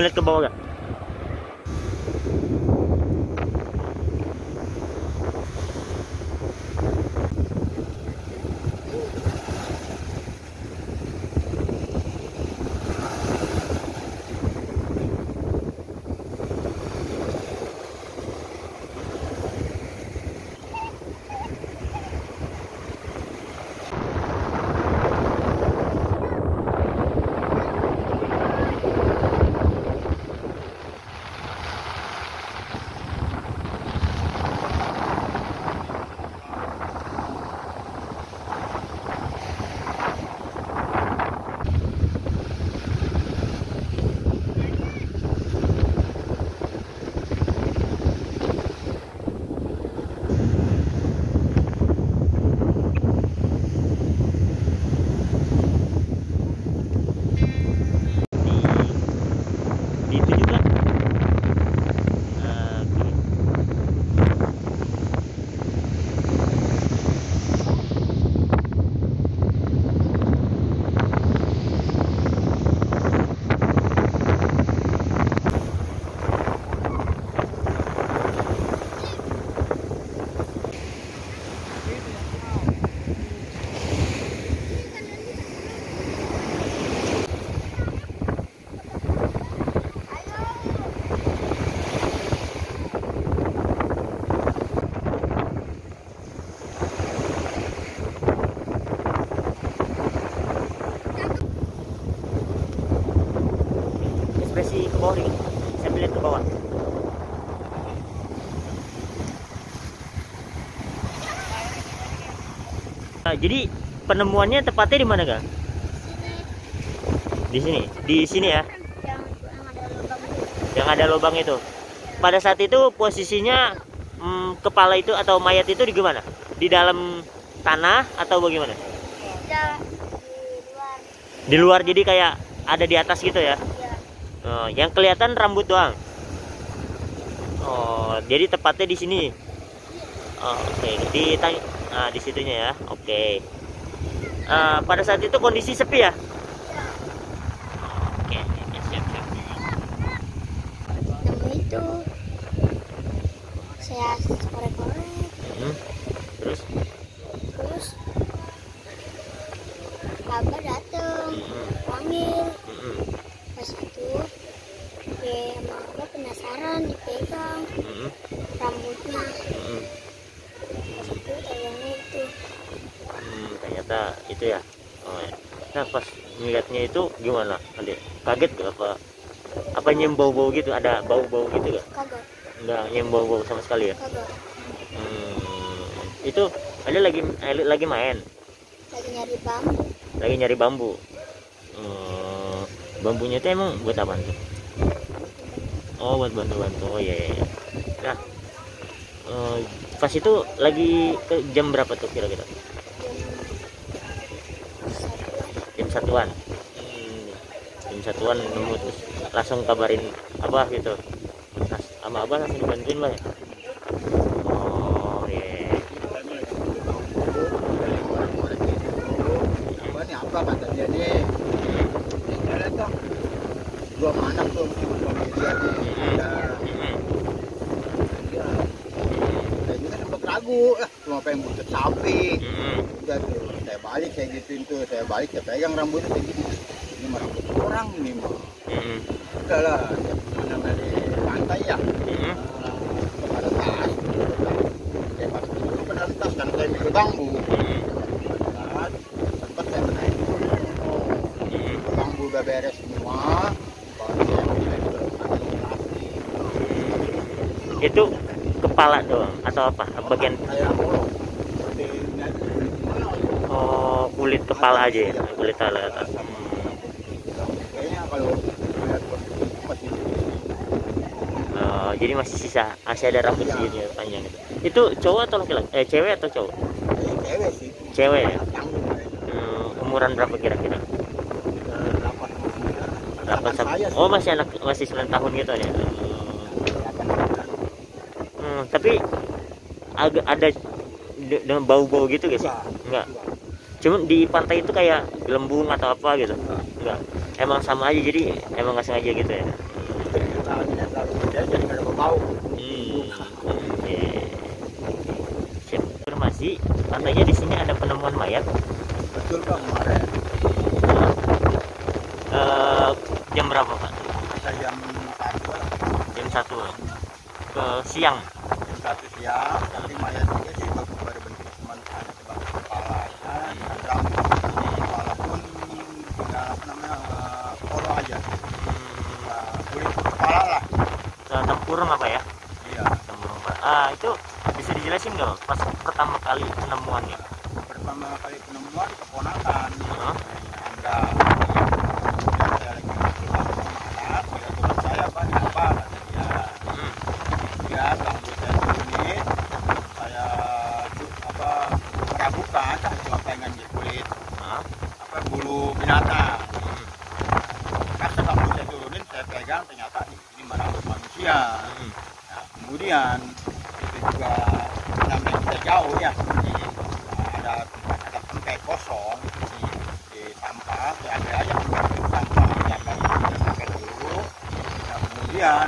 ngeliat ke bawah gak? Di itu juga. Ekspresi ke bawah nih, saya lihat ke bawah. Nah, jadi penemuannya tepatnya di mana, Kak? Di sini ya, yang ada lubang itu. Pada saat itu posisinya kepala itu atau mayat itu di gimana? Di dalam tanah atau bagaimana? Di luar, jadi kayak ada di atas gitu ya? Oh, yang kelihatan rambut doang. Oh, jadi tepatnya di sini. Oh, oke, di situnya ya. Oke. Pada saat itu kondisi sepi ya? Oke, siap. Itu saya korek-korek. Terus Abah dateng panggil. Pas itu sama Abah penasaran, dipegang rambutnya. Pas itu tayangnya itu. Ternyata itu ya. Oh, ya. Nah, pas melihatnya itu gimana? Adik kaget gak apa nyium bau-bau gitu? Ada bau-bau gitu gak? Kagak. Enggak nyium bau-bau sama sekali ya? Kagak. Itu ada lagi main. Lagi nyari bambu. Lagi nyari bambu. Bambunya itu emang buat apa tuh? Oh, buat bantu-bantu. Oh iya. Nah, pas itu lagi ke jam berapa tuh kira-kira? Jam satuan. Jam satuan nemu terus langsung kabarin Abah gitu. Nah, sama Abah langsung dibantuin lah ya. Oh iya. Ini apa kata dia nih? Belum anak tuh belum dia juga sempat ragu cuma pengen butuh sapi. Udah tuh saya gituin tuh, saya pegang rambutnya kayak gini, ini mah rambut orang ini mah. Udahlah, namanya di pantai ya, pada tas saya pas dulu pada tas kan saya mikir bambu sempat saya menaik bambu udah beres semua. Itu kepala doang atau apa? Bagian kulit kepala aja ya, kulit kepala atas. Jadi masih ada rambut segini panjang itu. Itu cowok atau laki-laki? Cewek atau cowok? Cewek sih. Cewek ya. Umuran berapa kira-kira? 8 oh masih 9 tahun gitu ya. Tapi agak ada dengan bau-bau gitu guys? Enggak. Cuma di pantai itu kayak gelembung atau apa gitu? Enggak. Emang sama aja, jadi emang nggak sengaja gitu ya. katanya di sini ada penemuan mayat. Betul Pak, kemarin Jam berapa Pak? kita jam 1 lah. Jam 1 ke siang. Jam 1 siang, tapi mayat juga sih baru bentuk cuma ada sebagai kepalanya, rambut kepala pun tinggal apa namanya polo aja. Nah, kulit kepala lah. Tempurung apa ya? Iya. Tempurung Pak. Itu bisa dijelasin nggak Pak, pas pertama kali penemuannya? Pertama kali penemuan keponakan. Hah? Ada. Kemudian saya lagi pulang sama anak, dia turun saya Pak, ini apa? Kata dia. Kemudian rambut saya turunin, saya meragukan, cuma pengen di kulit Hah? bulu binatang. Pas rambut saya turunin, saya pegang, ternyata ini rambut manusia. Nah, kemudian itu juga namanya kita jauh ya, ada tempat kosong di sampah, saya ambil aja sampah, sampai dulu. Nah, kemudian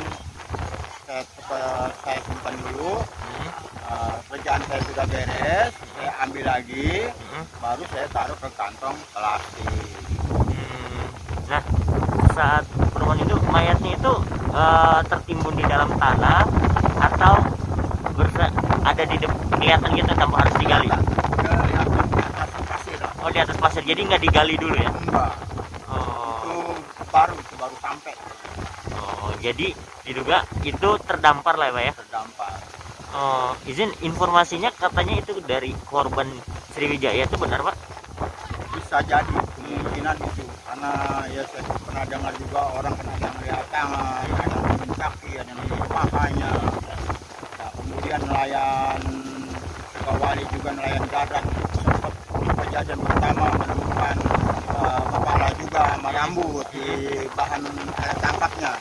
saya simpan dulu. Kerjaan saya sudah beres, saya ambil lagi, baru saya taruh ke kantong plastik. Nah, saat penemuan itu mayatnya itu tertimbun di dalam tanah atau ada di kelihatan gitu tanpa harus digali? Kelihatan di atas pasir lah. Oh, di atas pasir, jadi nggak digali dulu ya? Enggak, Oh, itu baru sampai jadi diduga itu terdampar lah ya Pak ya? terdampar. Izin informasinya katanya itu dari korban Sriwijaya, itu benar Pak? Bisa jadi kemungkinan itu, karena ya saya pernah dengar juga orang kena yang lihat tangan, ada yang kaki, ada yang pahanya. Nah, kemudian nelayan Sukawali juga nelayan darat sempat kejadian pertama menemukan kepala juga sama rambut di bahan alat tangkapnya.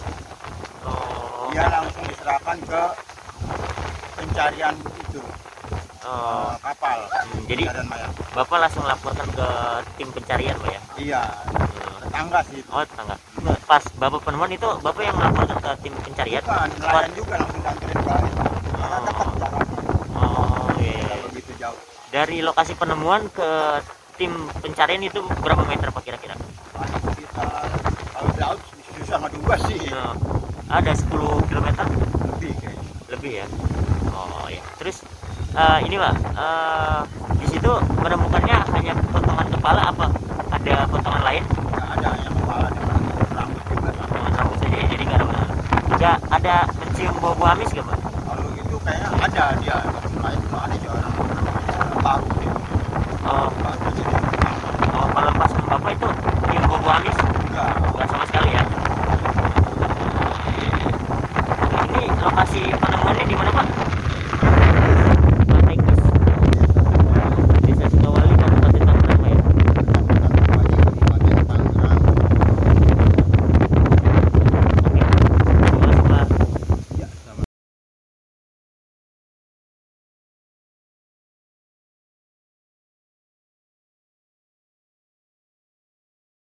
Dia langsung diserahkan ke pencarian itu kapal. Jadi pencarian mayat. Bapak langsung laporkan ke tim pencarian Pak ya? Iya, tetangga sih. Oh, tetangga. Pas Bapak penemuan itu Bapak yang melaporkan ke tim pencarian? Bukan, nelayan juga langsung dianterin balik. Karena dekat jaraknya, Oh, iya. tidak begitu jauh. Dari lokasi penemuan ke tim pencarian itu berapa meter Pak kira-kira? Masih sekitar, kalau di laut susah ngeduga sih. Ada 10 km Lebih kayaknya. lebih ya. Oh ya. Terus ini Pak, di situ menemukannya hanya potongan kepala apa ada potongan lain? Nggak ada yang kepala, yang rambut juga. Rambut saja, jadi nggak ada. Nggak ada mencium bau-bau amis nggak Pak? Kalau itu kayaknya ada dia, kalau lain cuma ada juga orang baru sih. Oh, Baru jadi kalau pas Bapak itu cium bau amis? enggak. Nggak sama sekali ya. Ini lokasi penemuannya di mana Pak?